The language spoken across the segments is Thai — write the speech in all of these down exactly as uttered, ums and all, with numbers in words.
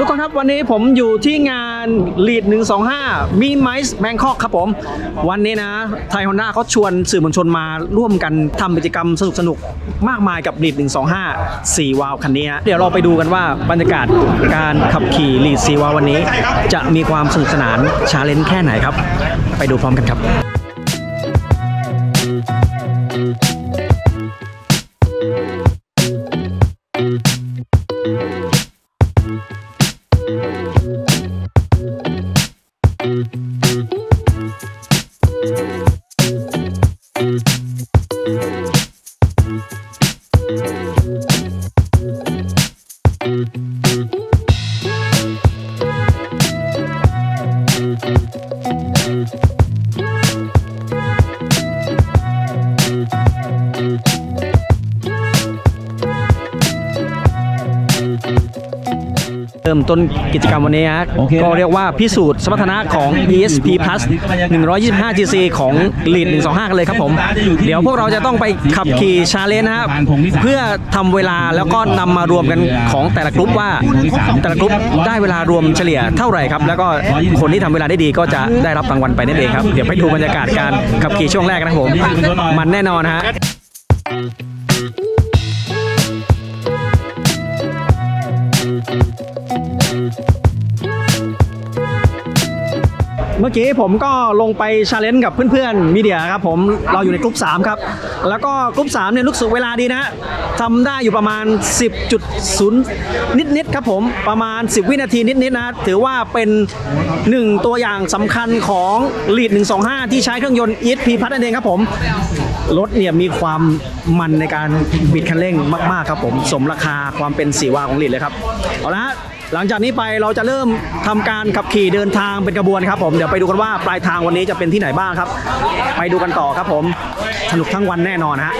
ทุกคนครับวันนี้ผมอยู่ที่งาน ลีด หนึ่งสองห้า มีไมซ์แบงคอกครับผมวันนี้นะไทยฮอนด้าเขาชวนสื่อมวลชนมาร่วมกันทำกิจกรรมสนุกๆมากมายกับ ลีด หนึ่งสองห้า สี่วาล์วคันนี้นะเดี๋ยวเราไปดูกันว่าบรรยากาศการขับขี่ ลีด สี่วาล์ววันนี้จะมีความสนุกสนานชาเลนจ์แค่ไหนครับไปดูพร้อมกันครับเริ่มต้นกิจกรรมวันนี้ฮะ okay. ก็เรียกว่าพิสูจน์สมรรถนะของ อี เอส พี Plus หนึ่งร้อยยี่สิบห้า จี ซี ของ ลีด หนึ่งสองห้า กันเลยครับผมเดี๋ยวพวกเราจะต้องไปขับขี่ชาเลนจ์นะครับเพื่อทำเวลาแล้วก็นำมารวมกันของแต่ละกลุ่มว่าแต่ละกลุ่มได้เวลารวมเฉลี่ยเท่าไหร่ครับแล้วก็คนที่ทำเวลาได้ดีก็จะได้รับรางวัลไปนั่นเองครับเดี๋ยวไปดูบรรยากาศการขับขี่ช่วงแรกนะครับผมมันแน่นอนฮะเมื่อกี้ผมก็ลงไปชาเลนจ์กับเพื่อนๆมีเดียครับผมเราอยู่ในกลุ่มสามครับแล้วก็กลุ่มสามเนี่ยรู้สึกเวลาดีนะทำได้อยู่ประมาณ สิบจุดศูนย์ นิดๆครับผมประมาณสิบวินาทีนิดๆนะถือว่าเป็นหนึ่งตัวอย่างสำคัญของ ลีด หนึ่งสองห้า ที่ใช้เครื่องยนต์ อี เอส พี Plus นั่นเองครับผมรถเนี่ยมีความมันในการบิดคันเร่งมากๆครับผมสมราคาความเป็นสี่วาล์วของ ลีด เลยครับเอาละหลังจากนี้ไปเราจะเริ่มทำการขับขี่เดินทางเป็นกระบวนครับผมเดี๋ยวไปดูกันว่าปลายทางวันนี้จะเป็นที่ไหนบ้างครับไปดูกันต่อครับผมสนุกทั้งวันแน่นอนฮะ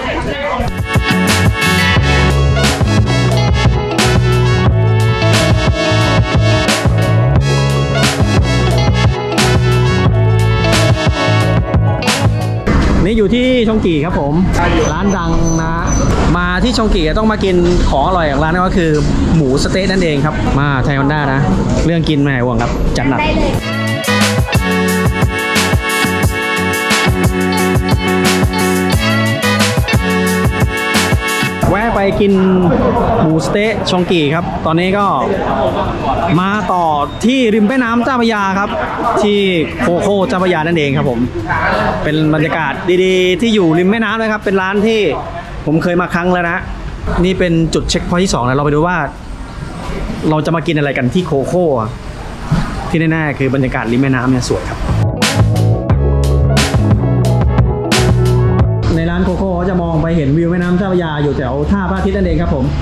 นี่อยู่ที่ชงกี่ครับผมร้านดังนะมาที่ชงกี่ต้องมากินของอร่อยอย่างร้านนั้นก็คือหมูสเต๊ะนั่นเองครับมาไทยฮอนด้านะเรื่องกินไม่ห่วงครับจัดหนักแวะไปกินหมูสเต๊ะชงกี่ครับตอนนี้ก็มาต่อที่ริมแม่น้ำเจ้าพระยาครับที่โคโค่เจ้าพระยานั่นเองครับผมเป็นบรรยากาศดีๆที่อยู่ริมแม่น้ำเลยครับเป็นร้านที่ผมเคยมาครั้งแล้วนะนี่เป็นจุดเช็คพอยท์ที่สองนะเราไปดูว่าเราจะมากินอะไรกันที่โคโค่ที่แน่ๆคือบรรยากาศริมแม่น้ำเนี่ยสวยครับในร้านโคโค่เขาจะมองไปเห็นวิวแม่น้ำเจ้าพระยาอยู่แถวท่าพระอาทิตย์นั่นเองครับผม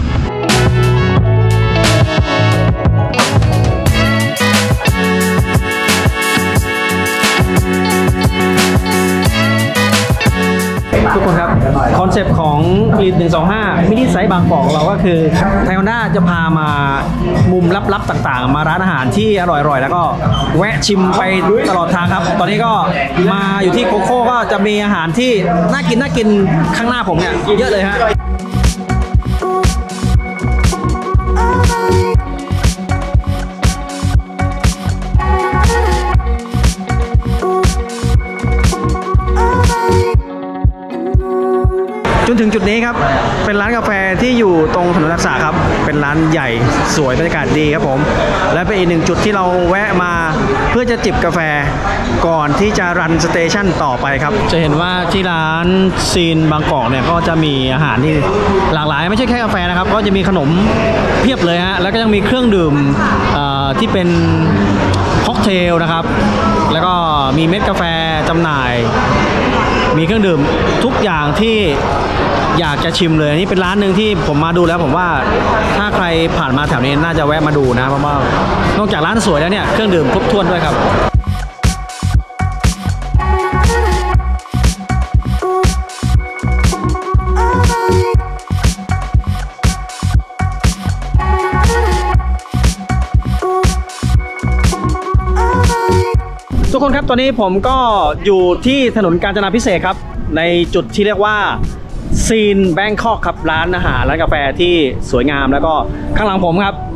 ทุกคนครับคอนเซปต์ของ ลีด หนึ่งสองห้า มินิไซส์บางกอกเราก็คือไทยฮอนด้าจะพามามุมลับๆต่างๆมาร้านอาหารที่อร่อยๆแล้วก็แวะชิมไปตลอดทางครับตอนนี้ก็มาอยู่ที่โคโค่ก็จะมีอาหารที่น่ากินน่ากินข้างหน้าผมเนี่ยเยอะเลยฮะจนถึงจุดนี้ครับเป็นร้านกาแฟที่อยู่ตรงถนนรักษาครับเป็นร้านใหญ่สวยบรรยากาศดีครับผมและเป็นอีกหนึ่งจุดที่เราแวะมาเพื่อจะจิบกาแฟก่อนที่จะรันสเตชันต่อไปครับจะเห็นว่าที่ร้านซีนบางกอกเนี่ยก็จะมีอาหารที่หลากหลายไม่ใช่แค่กาแฟนะครับก็จะมีขนมเพียบเลยฮะแล้วก็ยังมีเครื่องดื่มที่เป็นค็อกเทลนะครับแล้วก็มีเม็ดกาแฟจำหน่ายมีเครื่องดื่มทุกอย่างที่อยากจะชิมเลยนี่เป็นร้านหนึ่งที่ผมมาดูแล้วผมว่าถ้าใครผ่านมาแถวนี้น่าจะแวะมาดูนะเพราะว่านอกจากร้านสวยแล้วเนี่ยเครื่องดื่มครบถ้วนด้วยครับ ทุกคนครับตอนนี้ผมก็อยู่ที่ถนนกาญจนาพิเศษครับในจุดที่เรียกว่าซีนแบงคอกครับร้านอาหารร้านกาแฟที่สวยงามแล้วก็ข้างหลังผมครับ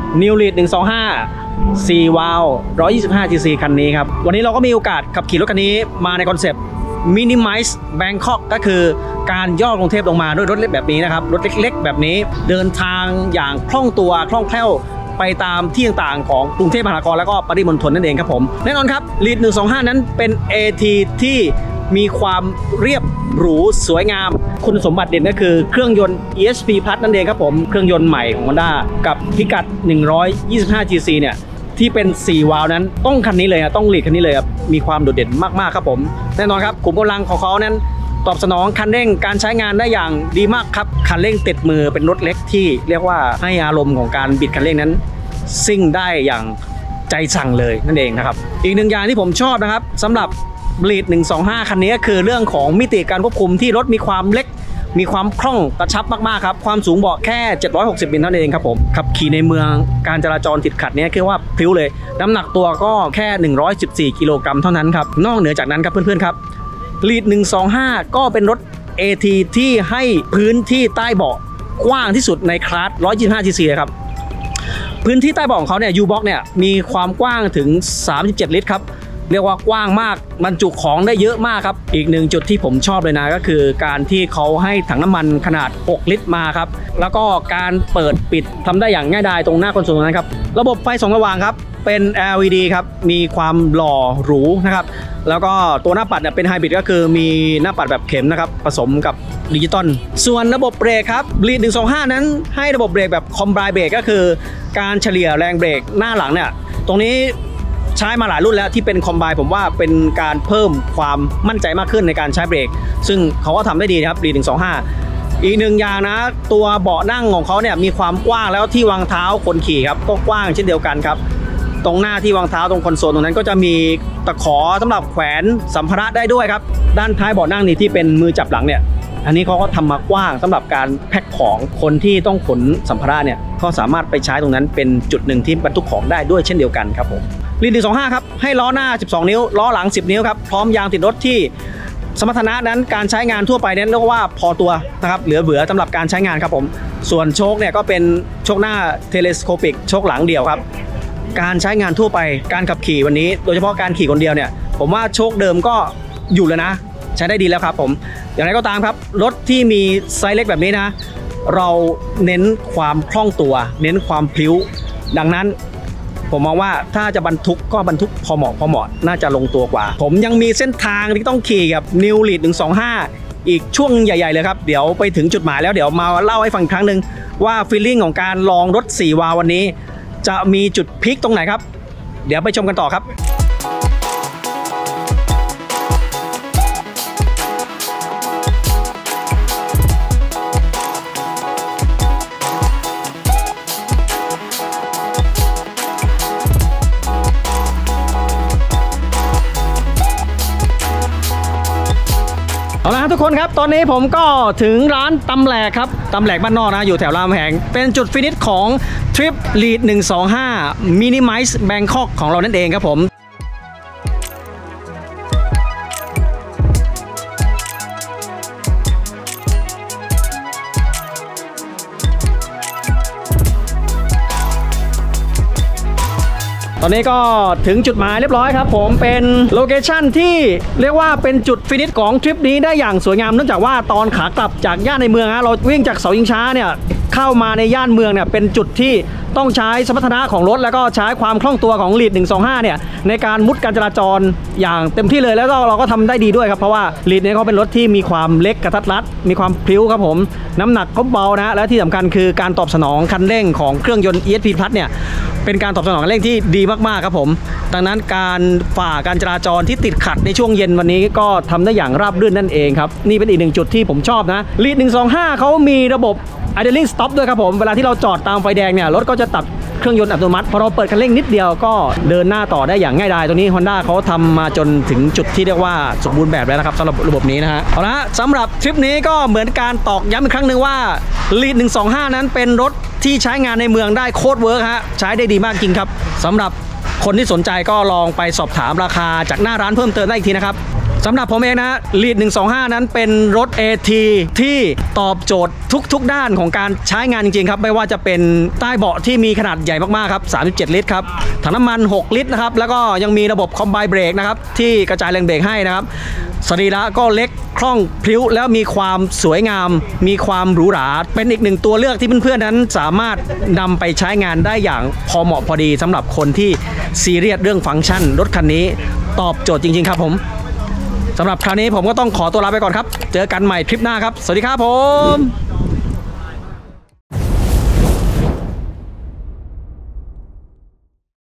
New Lead หนึ่งสองห้า สี่วาล์ว หนึ่งร้อยยี่สิบห้า ซี ซี คันนี้ครับวันนี้เราก็มีโอกาสขับขี่รถคันนี้มาในคอนเซปต์ Minimize Bangkok ก็คือการย่อกรุงเทพลงมาด้วยรถเล็กแบบนี้นะครับรถเล็กๆแบบนี้เดินทางอย่างคล่องตัวคล่องแคล่วไปตามที่ต่างๆของกรุงเทพมหานครแล้วก็ปริมณฑลนั่นเองครับผมแน่นอนครับ Lead หนึ่งสองห้านั้นเป็น เอ ที ที่มีความเรียบหรูสวยงามคุณสมบัติเด่นก็คือเครื่องยนต์ อี เอส พี Plus นั่นเองครับผมเครื่องยนต์ใหม่ของ Honda กับพิกัดหนึ่งร้อยยี่สิบห้า ซี ซี เนี่ยที่เป็นสี่วาล์วนั้นต้องคันนี้เลยต้อง Lead คันนี้เลยครับมีความโดดเด่นมากๆครับผมแน่นอนครับขุมกำลังของเขานั้นตอบสนองคันเร่งการใช้งานได้อย่างดีมากครับคันเร่งติดมือเป็นรถเล็กที่เรียกว่าให้อารมณ์ของการบิดคันเร่งนั้นซิ่งได้อย่างใจสั่งเลยนั่นเองนะครับอีกหนึ่งอย่างที่ผมชอบนะครับสำหรับ Lead หนึ่งสองห้าคันนี้คือเรื่องของมิติการควบคุมที่รถมีความเล็กมีความคล่องกระชับมากๆครับความสูงเบาะแค่เจ็ดร้อยหกสิบมิลเท่านั้นเองครับผมขับขี่ในเมืองการจราจรติดขัดนี้คือว่าพลิ้วเลยน้ำหนักตัวก็แค่หนึ่งร้อยสิบสี่กิโลกรัมเท่านั้นครับนอกเหนือจากนั้นครับเพื่อนๆครับ Lead หนึ่งสองห้าก็เป็นรถ เอ ที ที่ให้พื้นที่ใต้เบาะกว้างที่สุดในคลาสหนึ่งร้อยยี่สิบห้า ซี ซี เลยครับพื้นที่ใต้เบาะของเขาเนี่ย U-Box เนี่ยมีความกว้างถึงสามสิบเจ็ดลิตรครับเรียกว่ากว้างมากบรรจุของได้เยอะมากครับอีกหนึ่งจุดที่ผมชอบเลยนะก็คือการที่เขาให้ถังน้ำมันขนาดหกลิตรมาครับแล้วก็การเปิดปิดทำได้อย่างง่ายดายตรงหน้าคอนโซลนั้นครับระบบไฟส่องสว่างครับเป็น แอล อี ดี ครับมีความหล่อหรูนะครับแล้วก็ตัวหน้าปัดเนี่ยเป็นไฮบริดก็คือมีหน้าปัดแบบเข็มนะครับผสมกับดิจิตอลส่วนระบบเบรกครับ Lead หนึ่งสองห้านั้นให้ระบบเบรกแบบคอมไบเบรกก็คือการเฉลี่ยแรงเบรกหน้าหลังเนี่ยตรงนี้ใช้มาหลายรุ่นแล้วที่เป็นคอมไบผมว่าเป็นการเพิ่มความมั่นใจมากขึ้นในการใช้เบรกซึ่งเขาก็ทำได้ดีครับ Lead หนึ่งสองห้าอีกหนึ่งอย่างนะตัวเบาะนั่งของเขาเนี่ยมีความกว้างแล้วที่วางเท้าคนขี่ครับก็กว้างเช่นเดียวกันครับตรงหน้าที่วางเท้าตรงคอนโซลตรงนั้นก็จะมีตะขอสำหรับแขวนสัมภาระได้ด้วยครับด้านท้ายเบาะนั่งนี่ที่เป็นมือจับหลังเนี่ยอันนี้เขาก็ทำมากว้างสำหรับการแพ็คของคนที่ต้องขนสัมภาระเนี่ยก็สามารถไปใช้ตรงนั้นเป็นจุดหนึ่งที่บรรทุกของได้ด้วยเช่นเดียวกันครับผม Lead หนึ่งสองห้าครับให้ล้อหน้าสิบสองนิ้วล้อหลังสิบนิ้วครับพร้อมยางติดรถที่สมรรถนะนั้นการใช้งานทั่วไปนั้นเรียกว่าพอตัวนะครับเหลือเฟือสำหรับการใช้งานครับผมส่วนโชคเนี่ยก็เป็นโชคหน้าเทเลสโคปิกโชคหลังเดียวครับการใช้งานทั่วไปการขับขี่วันนี้โดยเฉพาะการขี่คนเดียวเนี่ยผมว่าโชคเดิมก็อยู่แล้วนะใช้ได้ดีแล้วครับผมอย่างไรก็ตามครับรถที่มีไซส์เล็กแบบนี้นะเราเน้นความคล่องตัวเน้นความพลิ้วดังนั้นผมมองว่าถ้าจะบรรทุกก็บรรทุกพอเหมาะพอเหมาะน่าจะลงตัวกว่าผมยังมีเส้นทางที่ต้องขี่กับ New Lead หนึ่งสองห้าอีกช่วงใหญ่ๆเลยครับเดี๋ยวไปถึงจุดหมายแล้วเดี๋ยวมาเล่าให้ฟังอีกครั้งหนึ่งว่าฟีลลิ่งของการลองรถสี่วาล์ววันนี้จะมีจุดพีคตรงไหนครับเดี๋ยวไปชมกันต่อครับเอาละทุกคนครับตอนนี้ผมก็ถึงร้านตำแหลกครับตำแหลกบ้านนอกนะอยู่แถวรามคำแหงเป็นจุดฟินิชของทริป Lead หนึ่งสองห้า Minimize Bangkok ของเรานั่นเองครับผมตอนนี้ก็ถึงจุดหมายเรียบร้อยครับผมเป็นโลเคชั่นที่เรียกว่าเป็นจุดฟินิชของทริปนี้ได้อย่างสวยงามเนื่องจากว่าตอนขากลับจากย่านในเมืองฮะเราวิ่งจากเสาชิงช้าเนี่ยเข้ามาในย่านเมืองเนี่ยเป็นจุดที่ต้องใช้สมรรถนะของรถแล้วก็ใช้ความคล่องตัวของ Lead หนึ่งสองห้าเนี่ยในการมุดการจราจรอย่างเต็มที่เลยแล้วก็เราก็ทำได้ดีด้วยครับเพราะว่า Lead เนี่ยเขาเป็นรถที่มีความเล็กกระทัดรัดมีความพลิ้วครับผมน้ำหนักก็เบานะและที่สำคัญคือการตอบสนองคันเร่งของเครื่องยนต์ อี เอส พี Plus เนี่ยเป็นการตอบสนองคันเร่งที่ดีมากๆครับผมดังนั้นการฝ่าการจราจรที่ติดขัดในช่วงเย็นวันนี้ก็ทำได้อย่างราบรื่นนั่นเองครับนี่เป็นอีกหนึ่งจุดที่ผมชอบนะ Lead หนึ่งสองห้าเขามีระบบ idling stop ด้วยครับผมเวลาที่เราจอดตามไฟแดงเนี่ยรถก็จะตัดเครื่องยนต์อัตโนมัติพอเราเปิดคันเร่งนิดเดียวก็เดินหน้าต่อได้อย่างง่ายดายตัวนี้ Honda เขาทำมาจนถึงจุดที่เรียกว่าสมบูรณ์แบบแล้วนะครับสำหรับระบบนี้นะฮะเอาละสำหรับทริปนี้ก็เหมือนการตอกย้ำอีกครั้งหนึ่งว่า Lead หนึ่งสองห้านั้นเป็นรถที่ใช้งานในเมืองได้โคตรเวิร์กฮะใช้ได้ดีมากจริงครับสำหรับคนที่สนใจก็ลองไปสอบถามราคาจากหน้าร้านเพิ่มเติมได้อีกทีนะครับสำหรับผมเองนะลีดหนึ่งสองห้านั้นเป็นรถ เอ ที ที่ตอบโจทย์ทุกๆด้านของการใช้งานจริงๆครับไม่ว่าจะเป็นใต้เบาะที่มีขนาดใหญ่มากๆครับสามสิบเจ็ดลิตรครับถังน้ำมันหกลิตรนะครับแล้วก็ยังมีระบบคอมไบเบรกนะครับที่กระจายแรงเบรกให้นะครับสรีระก็เล็กคล่องพริ้วแล้วมีความสวยงามมีความหรูหราเป็นอีกหนึ่งตัวเลือกที่เพื่อนๆนั้นสามารถนำไปใช้งานได้อย่างพอเหมาะพอดีสำหรับคนที่ซีเรียสเรื่องฟังก์ชันรถคันนี้ตอบโจทย์จริงๆครับผมสำหรับคราวนี้ผมก็ต้องขอตัวลาไปก่อนครับเจอกันใหม่ทริปหน้าครับสวัสดีครับผม